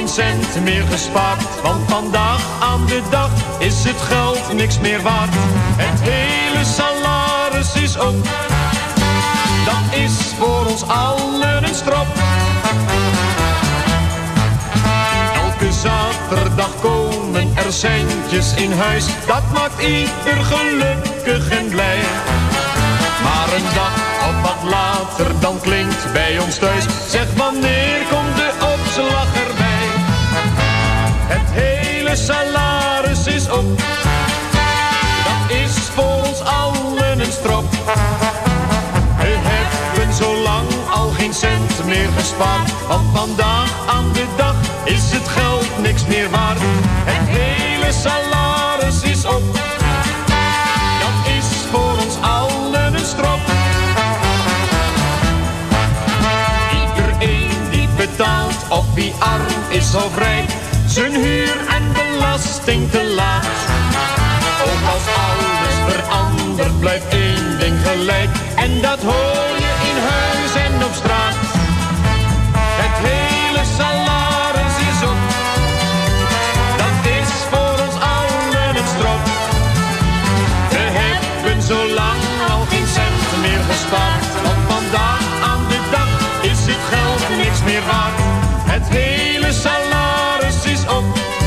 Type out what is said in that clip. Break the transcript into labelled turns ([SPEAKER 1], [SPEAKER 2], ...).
[SPEAKER 1] geen cent meer gespaard. Want vandaag aan de dag is het geld niks meer waard. Het hele salaris is op, dat is voor ons allen een strop. Elke zaterdag komen er centjes in huis, dat maakt ieder gelukkig en blij. Maar een dag of wat later dan klinkt bij ons thuis, zeg wanneer komt de opslag erbij? Het hele salaris is op, dat is voor ons allen een strop. We hebben zo lang al geen cent meer gespaard, want vandaag aan de dag is het geld niks meer waard. Het hele salaris is op, dat is voor ons allen een strop. Iedereen die betaalt, of wie arm is of rijk, zijn huur en belasting te laat. Ook als alles verandert, blijft één ding gelijk, en dat hoor je in huis en op straat. Het hele salaris is op, dat is voor ons allen een strop. We hebben zo lang al geen cent meer gespaard, want vandaag aan de dag is het geld niks meer waard. Het hele salaris is op,